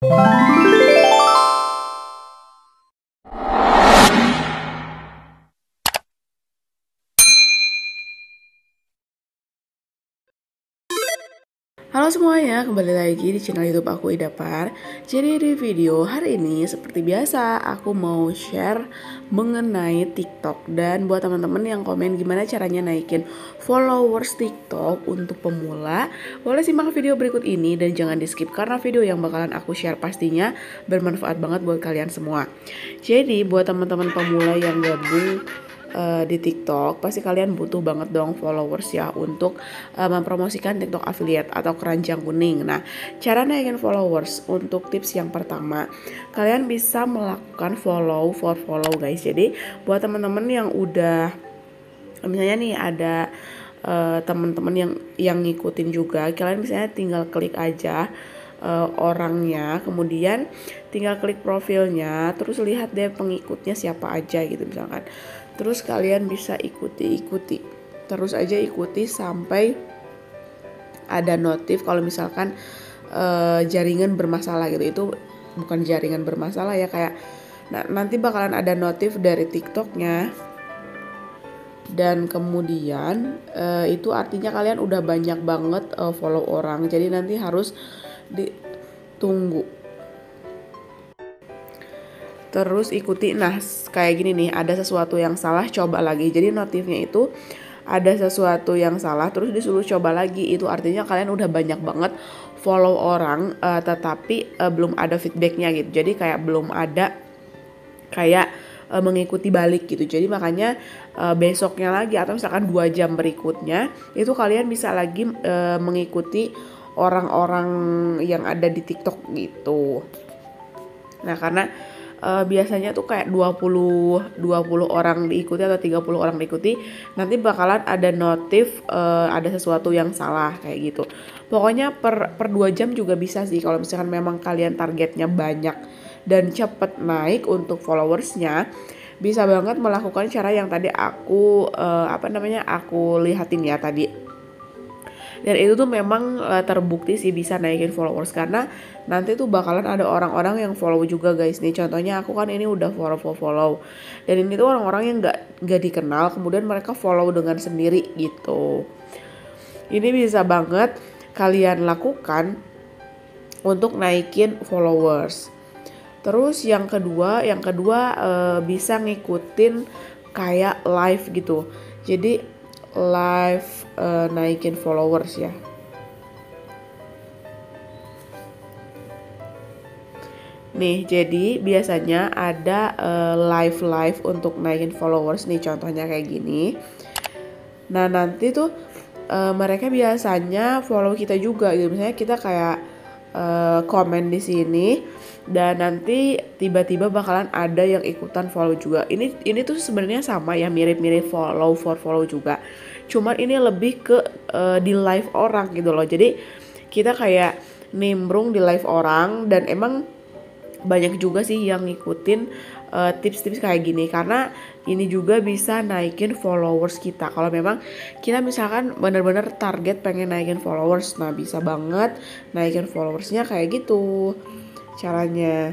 Halo semuanya, kembali lagi di channel YouTube aku Idapar. Jadi di video hari ini seperti biasa aku mau share mengenai TikTok. Dan buat teman-teman yang komen gimana caranya naikin followers TikTok untuk pemula, boleh simak video berikut ini dan jangan di skip karena video yang bakalan aku share pastinya bermanfaat banget buat kalian semua. Jadi buat teman-teman pemula yang gabung di TikTok, pasti kalian butuh banget dong followers ya untuk mempromosikan TikTok affiliate atau keranjang kuning. Nah, cara naikin followers untuk tips yang pertama, kalian bisa melakukan follow for follow guys. Jadi buat teman-teman yang udah misalnya nih ada teman-teman yang ngikutin juga, kalian misalnya tinggal klik aja orangnya, kemudian tinggal klik profilnya, terus lihat deh pengikutnya siapa aja gitu misalkan. Terus kalian bisa ikuti terus aja ikuti sampai ada notif kalau misalkan jaringan bermasalah gitu. Itu bukan jaringan bermasalah ya, kayak nanti bakalan ada notif dari TikToknya. Dan kemudian itu artinya kalian udah banyak banget follow orang. Jadi nanti harus ditunggu. Terus ikuti, nah kayak gini nih, ada sesuatu yang salah, coba lagi. Jadi notifnya itu ada sesuatu yang salah terus disuruh coba lagi. Itu artinya kalian udah banyak banget follow orang tetapi belum ada feedbacknya gitu. Jadi kayak belum ada kayak mengikuti balik gitu. Jadi makanya besoknya lagi atau misalkan 2 jam berikutnya itu kalian bisa lagi mengikuti orang-orang yang ada di TikTok gitu. Nah karena biasanya tuh kayak 20 orang diikuti atau 30 orang diikuti, nanti bakalan ada notif ada sesuatu yang salah kayak gitu. Pokoknya per 2 jam juga bisa sih kalau misalkan memang kalian targetnya banyak dan cepet naik untuk followersnya. Bisa banget melakukan cara yang tadi aku aku lihatin ya tadi. Dan itu tuh memang terbukti sih bisa naikin followers karena nanti tuh bakalan ada orang-orang yang follow juga guys. Nih contohnya aku kan ini udah follow. Dan ini tuh orang-orang yang gak dikenal kemudian mereka follow dengan sendiri gitu. Ini bisa banget kalian lakukan untuk naikin followers. Terus yang kedua bisa ngikutin kayak live gitu. Jadi live naikin followers ya. Nih jadi biasanya ada live untuk naikin followers nih, contohnya kayak gini. Nah nanti tuh mereka biasanya follow kita juga gitu. Misalnya kita kayak komen di sini dan nanti tiba-tiba bakalan ada yang ikutan follow juga. Ini tuh sebenarnya sama ya, mirip-mirip follow for follow juga. Cuman ini lebih ke di live orang gitu loh. Jadi kita kayak nimbrung di live orang dan emang banyak juga sih yang ngikutin tips-tips kayak gini karena ini juga bisa naikin followers kita. Kalau memang kita misalkan bener-bener target pengen naikin followers, nah bisa banget naikin followersnya kayak gitu caranya.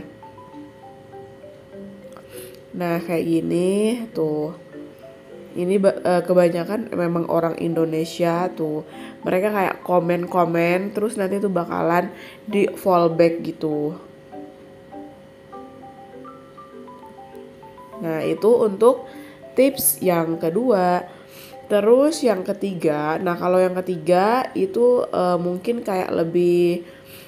Nah kayak gini tuh, ini kebanyakan memang orang Indonesia tuh, mereka kayak komen terus nanti tuh bakalan di fallback gitu. Nah itu untuk tips yang kedua. Terus yang ketiga, nah kalau yang ketiga itu mungkin kayak lebih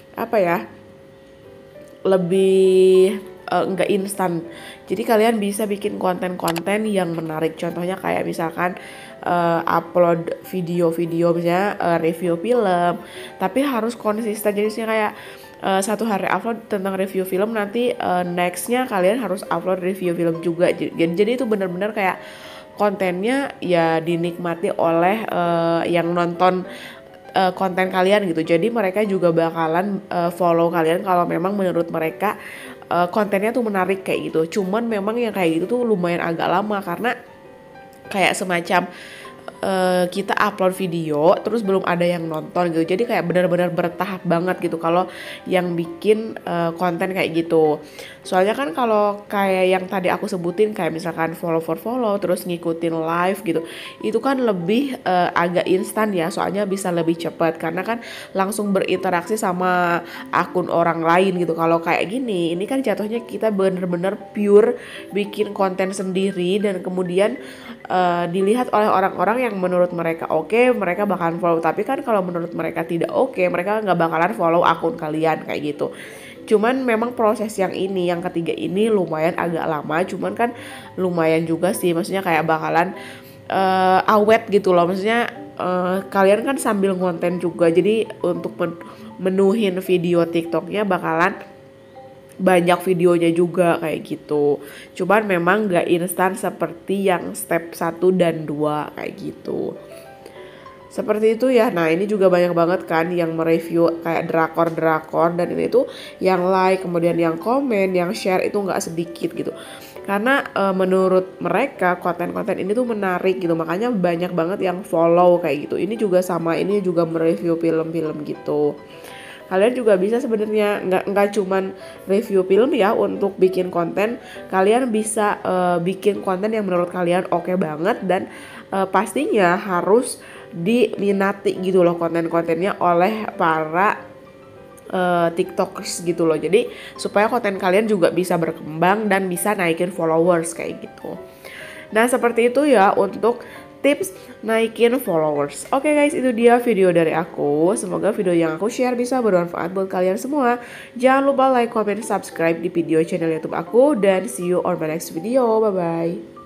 lebih enggak instan. Jadi kalian bisa bikin konten-konten yang menarik. Contohnya kayak misalkan upload video-video misalnya review film, tapi harus konsisten. Jadi misalnya kayak satu hari upload tentang review film, nanti nextnya kalian harus upload review film juga. Jadi itu benar-benar kayak kontennya ya dinikmati oleh yang nonton konten kalian gitu. Jadi mereka juga bakalan follow kalian kalau memang menurut mereka kontennya tuh menarik kayak gitu. Cuman memang yang kayak gitu tuh lumayan agak lama karena kayak semacam kita upload video terus belum ada yang nonton gitu. Jadi kayak benar-benar bertahap banget gitu kalau yang bikin konten kayak gitu. Soalnya kan kalau kayak yang tadi aku sebutin kayak misalkan follow for follow terus ngikutin live gitu, itu kan lebih agak instan ya, soalnya bisa lebih cepat karena kan langsung berinteraksi sama akun orang lain gitu. Kalau kayak gini, ini kan jatuhnya kita bener-bener pure bikin konten sendiri dan kemudian dilihat oleh orang-orang yang menurut mereka oke, mereka bakalan follow. Tapi kan kalau menurut mereka tidak oke, mereka nggak bakalan follow akun kalian kayak gitu. Cuman memang proses yang ini, yang ketiga ini lumayan agak lama, cuman kan lumayan juga sih, maksudnya kayak bakalan awet gitu loh, maksudnya kalian kan sambil konten juga, jadi untuk menuhin video TikToknya bakalan banyak videonya juga kayak gitu. Cuman memang gak instan seperti yang step 1 dan 2 kayak gitu. Seperti itu ya. Nah ini juga banyak banget kan yang mereview kayak drakor-drakor, dan ini tuh yang like, kemudian yang komen, yang share itu gak sedikit gitu. Karena menurut mereka konten-konten ini tuh menarik gitu, makanya banyak banget yang follow kayak gitu. Ini juga sama, ini juga mereview film-film gitu. Kalian juga bisa sebenarnya nggak cuman review film ya untuk bikin konten. Kalian bisa bikin konten yang menurut kalian oke banget, dan pastinya harus diminati gitu loh konten-kontennya oleh para TikTokers gitu loh. Jadi supaya konten kalian juga bisa berkembang dan bisa naikin followers kayak gitu. Nah seperti itu ya untuk tips naikin followers. Oke guys, itu dia video dari aku. Semoga video yang aku share bisa bermanfaat buat kalian semua. Jangan lupa like, comment, subscribe di video channel YouTube aku, dan see you on my next video. Bye bye.